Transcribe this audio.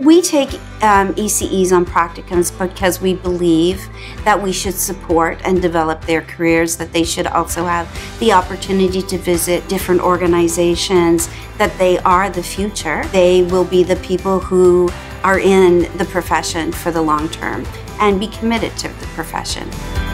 We take ECEs on practicums because we believe that we should support and develop their careers, that they should also have the opportunity to visit different organizations, that they are the future. They will be the people who are in the profession for the long term and be committed to the profession.